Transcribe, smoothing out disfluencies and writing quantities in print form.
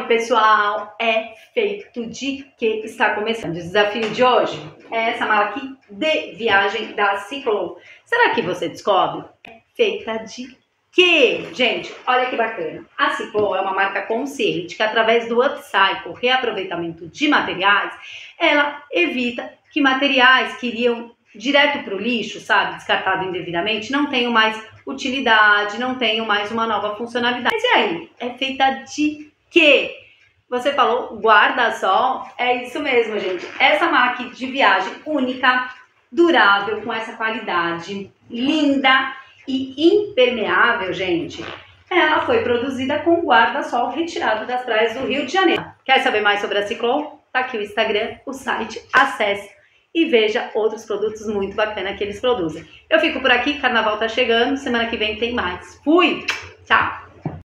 pessoal, é feito de que está começando. O desafio de hoje é essa mala aqui de viagem da Ciclo. Será que você descobre? É feita de quê? Gente, olha que bacana. A Ciclo é uma marca consciente que, através do upcycle, reaproveitamento de materiais, ela evita que materiais que iriam direto para o lixo, sabe, descartado indevidamente, não tenham mais utilidade, não tenham mais uma nova funcionalidade. Mas e aí? É feita de quê? Você falou guarda-sol? É isso mesmo, gente. Essa máquina de viagem única, durável, com essa qualidade linda e impermeável, gente, ela foi produzida com guarda-sol retirado das praias do Rio de Janeiro. Quer saber mais sobre a Ciclo? Tá aqui o Instagram, o site, acesse e veja outros produtos muito bacanas que eles produzem. Eu fico por aqui, carnaval tá chegando, semana que vem tem mais. Fui! Tchau!